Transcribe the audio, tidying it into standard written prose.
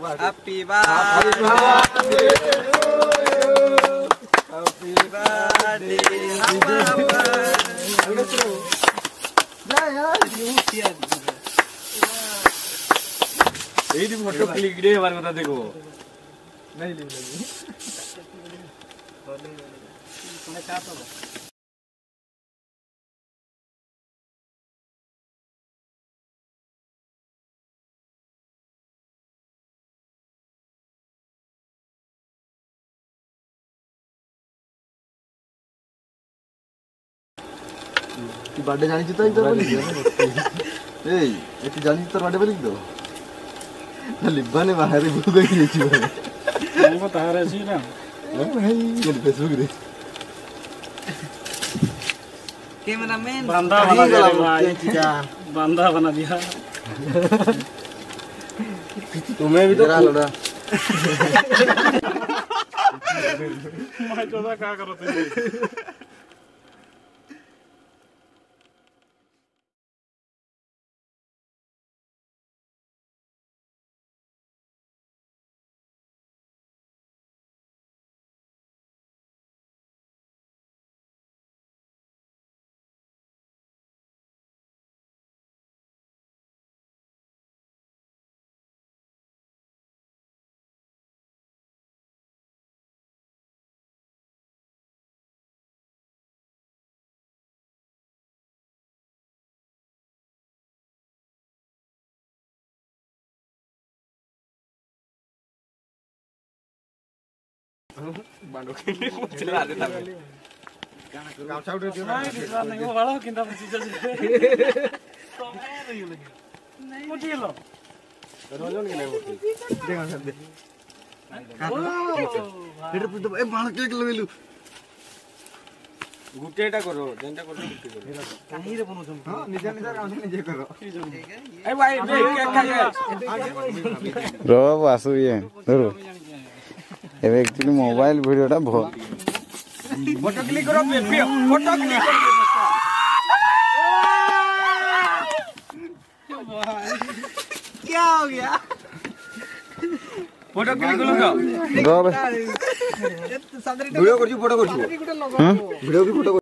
Happy birthday Happy birthday यही photo click दे हमारे बता देखो नहीं ली तू बर्थडे जानी तो इधर बोली ए तू जानी तो बर्थडे बोली तो लिब्बा ने बाहर ही भूल गई थी नहीं बता रहे सी ना भाई ये फेसबुक रे कैमरामैन बंदा बना दिया भाई बंदा बना दिया तुम्हें भी तो लोड़ा मैं तो क्या करो तुम बांडो के चला देता है काम चाउट दियो नहीं वो वाला किंदा पची चल तो नहीं लगे नहीं मुझे लो रोजन के नहीं देखा सब दे इधर तो ए बाण केक लगेलु गुटेटा करो जेंटा करो गुटे करो कहीं रे बनो तुम हां निजा निजा काम निजे करो ए भाई केक खा गए रो वासु ये धरो एबे एक्चुअली मोबाइल वीडियोटा फोटो क्लिक करो फोटो क्लिक करो क्या हो गया फोटो क्लिक करो रो वीडियो कर फोटो कर वीडियो की फोटो